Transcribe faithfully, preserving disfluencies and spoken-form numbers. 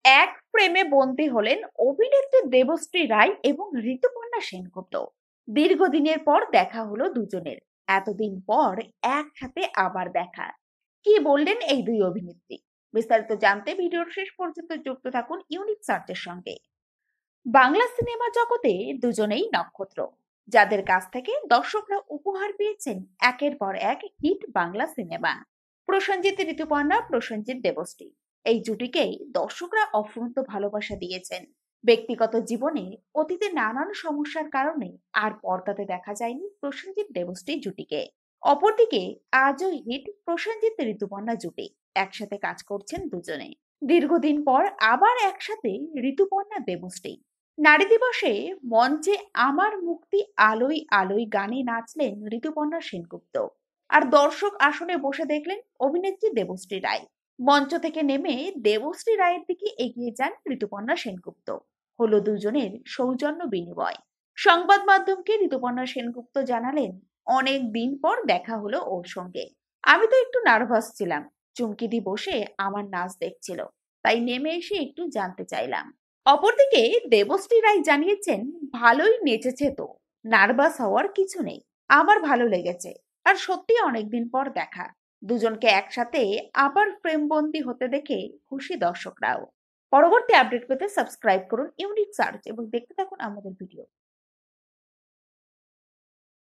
এক প্রেমে বন্দী হলেন অভিনেত্রী দেবশ্রী রায় এবং ঋতুপর্ণা সেনগুপ্ত। দীর্ঘদিনের পর দেখা হলো দুজনের। এতদিন পর একসাথে আবার দেখা। কি বললেন এই দুই অভিনেত্রী? বিস্তারিত জানতে ভিডিওর শেষ পর্যন্ত যুক্ত থাকুন ইউনিক সার্চের সঙ্গে। বাংলা সিনেমা জগতে দুজনেই নক্ষত্র, যাদের কাছ থেকে দর্শকরা উপহার পেয়েছেন একের পর এক হিট বাংলা সিনেমা। প্রসেনজিৎ ঋতুপর্ণা, প্রসেনজিৎ দেবশ্রী, এই জুটিকেই দর্শকরা অফুরন্ত ভালোবাসা দিয়েছেন। ব্যক্তিগত জীবনে অতীতে নানান সমস্যার কারণে আর পর্দাতে দেখা যায়নি প্রসেনজিৎ দেবশ্রী জুটিকে। অপরদিকে আজও হিট প্রসেনজিৎ ঋতুপর্ণা জুটি। একসাথে কাজ করছেন দুজনে। দীর্ঘদিন পর আবার একসাথে ঋতুপর্ণা দেবশ্রী। নারী দিবসে মঞ্চে আমার মুক্তি আলোয় আলোয় গানে নাচলেন ঋতুপর্ণা সেনগুপ্ত। আর দর্শক আসনে বসে দেখলেন অভিনেত্রী দেবশ্রী রায়। মঞ্চ থেকে নেমে দেবশ্রী রায়ের দিকে এগিয়ে যান ঋতুপর্ণা সেনগুপ্ত। হলো দুজনের সৌজন্য বিনিময়। সংবাদ মাধ্যমকে ঋতুপর্ণা সেনগুপ্ত জানালেন, অনেক দিন পর দেখা হলো ওর সঙ্গে। আমি তো একটু নার্ভাস ছিলাম। চুমকিদি বসে আমার নাচ দেখছিল, তাই নেমে এসে একটু জানতে চাইলাম। অপরদিকে দেবশ্রী রায় জানিয়েছেন, ভালোই নেচেছে তো, নার্ভাস হওয়ার কিছু নেই, আমার ভালো লেগেছে। আর সত্যি অনেকদিন পর দেখা, দুজনকে একসাথে আবার প্রেমবন্দি হতে দেখে খুশি দর্শকরাও। পরবর্তী আপডেট পেতে সাবস্ক্রাইব করুন ইউনিক সার্চ এবং দেখতে থাকুন আমাদের ভিডিও।